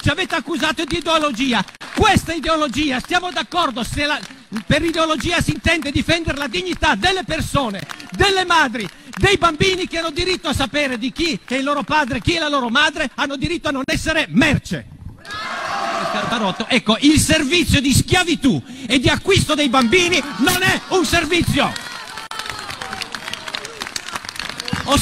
ci avete accusato di ideologia. Questa ideologia, stiamo d'accordo, se per ideologia si intende difendere la dignità delle persone, delle madri, dei bambini che hanno diritto a sapere di chi è il loro padre, chi è la loro madre, hanno diritto a non essere merce. Ecco, il servizio di schiavitù e di acquisto dei bambini non è un servizio. Ho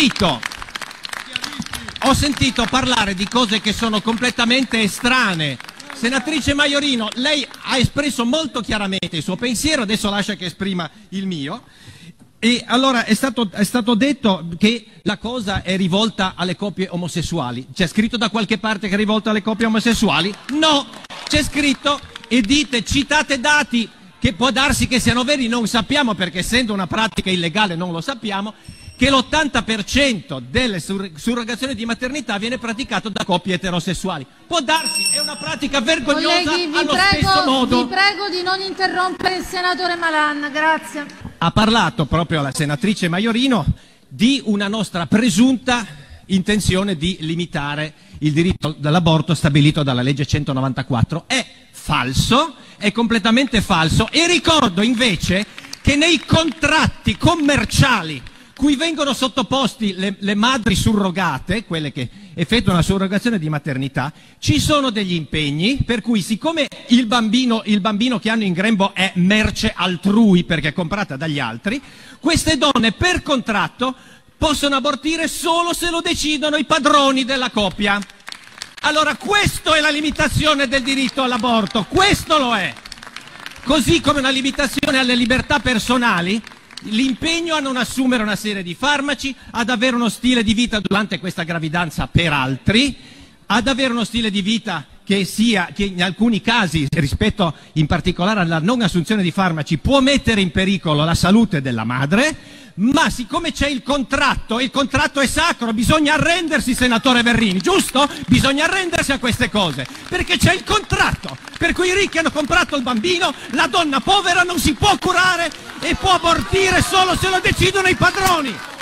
sentito parlare di cose che sono completamente estranee. Senatrice Maiorino, lei ha espresso molto chiaramente il suo pensiero, adesso lascia che esprima il mio. E allora è stato detto che la cosa è rivolta alle coppie omosessuali. C'è scritto da qualche parte che è rivolta alle coppie omosessuali? No, c'è scritto e citate dati che può darsi che siano veri, non sappiamo perché essendo una pratica illegale non lo sappiamo, che l'80% delle surrogazioni di maternità viene praticato da coppie eterosessuali. Può darsi, è una pratica vergognosa. Colleghi, allo stesso modo. vi prego di non interrompere il senatore Malan, grazie. Ha parlato proprio la senatrice Maiorino di una nostra presunta intenzione di limitare il diritto all'aborto stabilito dalla legge 194. È falso, è completamente falso, e ricordo invece che nei contratti commerciali cui vengono sottoposti le madri surrogate, quelle che effettuano la surrogazione di maternità, ci sono degli impegni per cui, siccome il bambino che hanno in grembo è merce altrui perché è comprata dagli altri, queste donne per contratto possono abortire solo se lo decidono i padroni della coppia. Allora questa è la limitazione del diritto all'aborto, questo lo è. Così come una limitazione alle libertà personali, l'impegno a non assumere una serie di farmaci, ad avere uno stile di vita durante questa gravidanza per altri, ad avere uno stile di vita che in alcuni casi, rispetto in particolare alla non assunzione di farmaci, può mettere in pericolo la salute della madre, ma siccome c'è il contratto, e il contratto è sacro, bisogna arrendersi, senatore Verrini, giusto? Bisogna arrendersi a queste cose, perché c'è il contratto, per cui i ricchi hanno comprato il bambino, la donna povera non si può curare e può abortire solo se lo decidono i padroni.